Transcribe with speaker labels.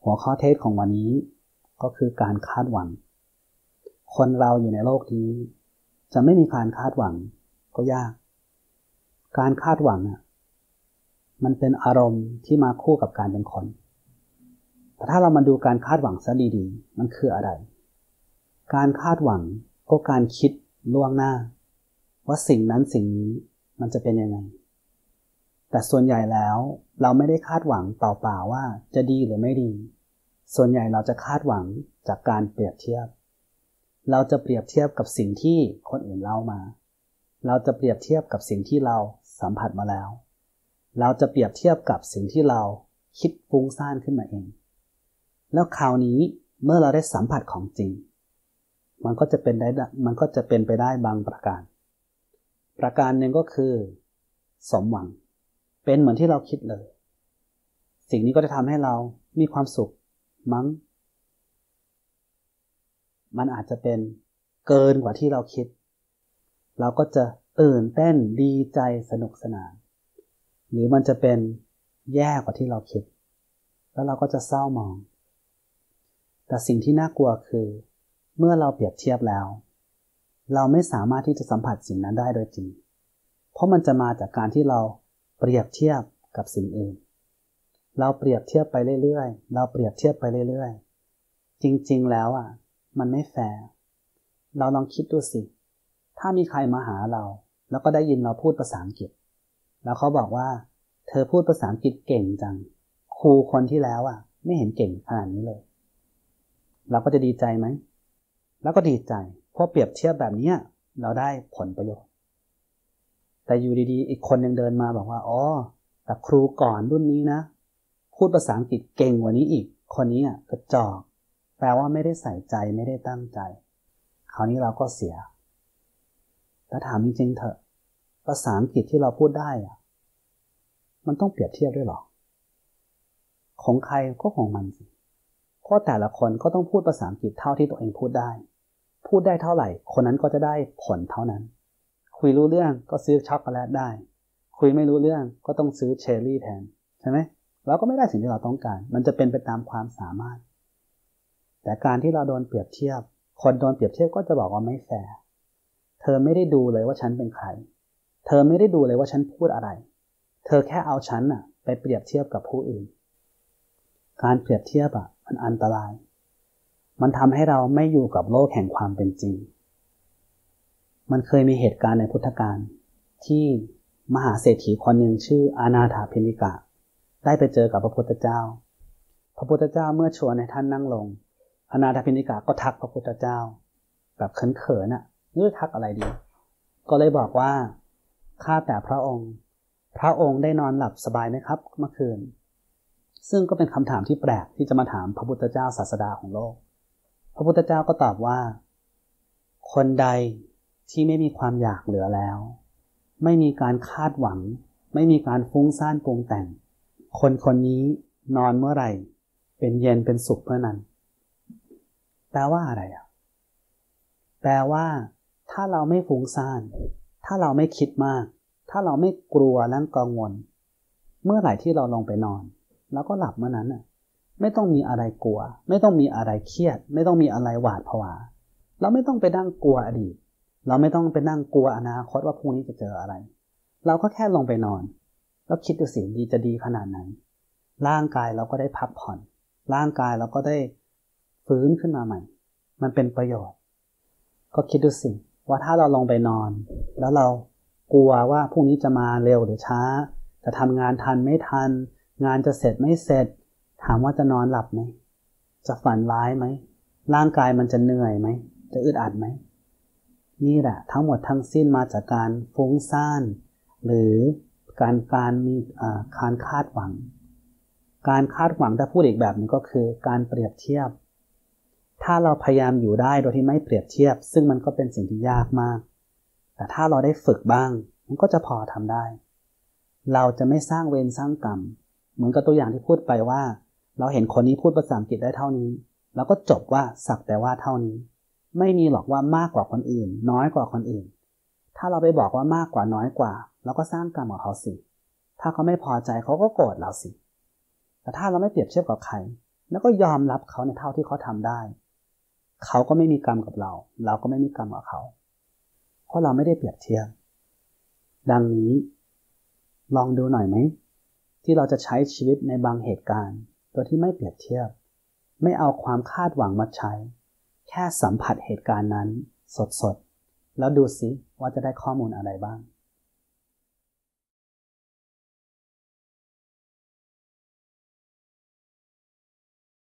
Speaker 1: หัวข้อเทศของวันนี้ก็คือการคาดหวังคนเราอยู่ในโลกนี้จะไม่มีการคาดหวังก็ยากการคาดหวังมันเป็นอารมณ์ที่มาคู่กับการเป็นคนแต่ถ้าเรามาดูการคาดหวังซะดีๆมันคืออะไรการคาดหวังก็การคิดล่วงหน้าว่าสิ่งนั้นสิ่งนี้มันจะเป็นยังไงแต่ส่วนใหญ่แล้วเราไม่ได้คาดหวังเปล่าๆว่าจะดีหรือไม่ดีส่วนใหญ่เราจะคาดหวังจากการเปรียบเทียบเราจะเปรียบเทียบกับสิ่งที่คนอื่นเล่ามาเราจะเปรียบเทียบกับสิ่งที่เราสัมผัสมาแล้วเราจะเปรียบเทียบกับสิ่งที่เราคิดฟุ้งซ่านขึ้นมาเองแล้วคราวนี้เมื่อเราได้สัมผัสของจริงมันก็จะเป็นไปได้บางประการหนึ่งก็คือสมหวังเป็นเหมือนที่เราคิดเลยสิ่งนี้ก็จะทำให้เรามีความสุขมั้งมันอาจจะเป็นเกินกว่าที่เราคิดเราก็จะตื่นเต้นดีใจสนุกสนานหรือมันจะเป็นแย่กว่าที่เราคิดแล้วเราก็จะเศร้าหมองแต่สิ่งที่น่ากลัวคือเมื่อเราเปรียบเทียบแล้วเราไม่สามารถที่จะสัมผัสสิ่งนั้นได้โดยจริงเพราะมันจะมาจากการที่เราเปรียบเทียบกับสิ่งอื่นเราเปรียบเทียบไปเรื่อยๆเราเปรียบเทียบไปเรื่อยๆจริงๆแล้วมันไม่แฟร์เราลองคิดดูสิถ้ามีใครมาหาเราแล้วก็ได้ยินเราพูดภาษาอังกฤษแล้วเขาบอกว่าเธอพูดภาษาอังกฤษเก่งจังครูคนที่แล้วไม่เห็นเก่งขนาดนี้เลยเราก็จะดีใจไหมแล้วก็ดีใจเพราะเปรียบเทียบแบบนี้เราได้ผลประโยชน์แต่อยู่ดีๆอีกคนยังเดินมาบอกว่าอ๋อแต่ครูก่อนรุ่นนี้นะพูดภาษาอังกฤษเก่งกว่านี้อีกคนนี้กระจอกแปลว่าไม่ได้ใส่ใจไม่ได้ตั้งใจคราวนี้เราก็เสียแต่ถามจริงๆเถอะภาษาอังกฤษที่เราพูดได้มันต้องเปรียบเทียบด้วยหรอของใครก็ของมันสิเพราะแต่ละคนก็ต้องพูดภาษาอังกฤษเท่าที่ตัวเองพูดได้เท่าไหร่คนนั้นก็จะได้ผลเท่านั้นคุยรู้เรื่องก็ซื้อช็อกโกแลตได้คุยไม่รู้เรื่องก็ต้องซื้อเชอร์รี่แทนใช่ไหมเราก็ไม่ได้สิ่งที่เราต้องการมันจะเป็นไปตามความสามารถแต่การที่เราโดนเปรียบเทียบคนโดนเปรียบเทียบก็จะบอกว่าไม่แฟร์เธอไม่ได้ดูเลยว่าฉันเป็นใครเธอไม่ได้ดูเลยว่าฉันพูดอะไรเธอแค่เอาฉันไปเปรียบเทียบกับผู้อื่นการเปรียบเทียบมันอันตรายมันทำให้เราไม่อยู่กับโลกแห่งความเป็นจริงมันเคยมีเหตุการณ์ในพุทธกาลที่มหาเศรษฐีคนหนึ่งชื่ออนาถปิณกะได้ไปเจอกับพระพุทธเจ้าเมื่อชวนให้ท่านนั่งลงอนาถปิณกะก็ทักพระพุทธเจ้าแบบเขินไม่รู้ทักอะไรดีก็เลยบอกว่าข้าแต่พระองค์ได้นอนหลับสบายไหมครับเมื่อคืนซึ่งก็เป็นคำถามที่แปลกที่จะมาถามพระพุทธเจ้าศาสดาของโลกพระพุทธเจ้าก็ตอบว่าคนใดที่ไม่มีความอยากเหลือแล้วไม่มีการคาดหวังไม่มีการฟุ้งซ่านปรุงแต่งคนนี้นอนเมื่อไหร่เป็นเย็นเป็นสุขเมื่อนั้นแปลว่าอะไรแปลว่าถ้าเราไม่ฟุ้งซ่านถ้าเราไม่คิดมากถ้าเราไม่กลัวและกังวลเมื่อไหร่ที่เราลงไปนอนแล้วก็หลับเมื่อนั้นไม่ต้องมีอะไรกลัวไม่ต้องมีอะไรเครียดไม่ต้องมีอะไรหวาดผวาเราไม่ต้องไปนั่งกลัวอดีตเราไม่ต้องไปนั่งกลัวอนาคตว่าพรุ่งนี้จะเจออะไรเราก็แค่ลงไปนอนแล้วคิดดูสิจะดีขนาดไหนร่างกายเราก็ได้พักผ่อนร่างกายเราก็ได้ฟื้นขึ้นมาใหม่มันเป็นประโยชน์ก็คิดดูสิว่าถ้าเราลงไปนอนแล้วเรากลัวว่าพรุ่งนี้จะมาเร็วหรือช้าจะทำงานทันไม่ทันงานจะเสร็จไม่เสร็จถามว่าจะนอนหลับไหมจะฝันร้ายไหมร่างกายมันจะเหนื่อยไหมจะอึดอัดไหมนี่แหละทั้งหมดทั้งสิ้นมาจากการฟุ้งซ่านหรือการมีการคาดหวังถ้าพูดอีกแบบนึงก็คือการเปรียบเทียบถ้าเราพยายามอยู่ได้โดยที่ไม่เปรียบเทียบซึ่งมันก็เป็นสิ่งที่ยากมากแต่ถ้าเราได้ฝึกบ้างมันก็จะพอทำได้เราจะไม่สร้างเวรสร้างกรรมเหมือนกับตัวอย่างที่พูดไปว่าเราเห็นคนนี้พูดภาษาอังกฤษได้เท่านี้แล้วก็จบว่าสักแต่ว่าเท่านี้ไม่มีหรอกว่ามากกว่าคนอื่นน้อยกว่าคนอื่นถ้าเราไปบอกว่ามากกว่าน้อยกว่าเราก็สร้างกรรมกับเขาสิถ้าเขาไม่พอใจเขาก็โกรธเราสิแต่ถ้าเราไม่เปรียบเทียบกับใครแล้วก็ยอมรับเขาในเท่าที่เขาทำได้เขาก็ไม่มีกรรมกับเราเราก็ไม่มีกรรมกับเขาเพราะเราไม่ได้เปรียบเทียบดังนี้ลองดูหน่อยไหมที่เราจะใช้ชีวิตในบางเหตุการณ์โดยที่ไม่เปรียบเทียบไม่เอาความคาดหวังมาใช้แค่สัมผัสเหตุการณ์นั้นสดๆแล้วดูสิว่าจะได้ข้อมูลอะไรบ้าง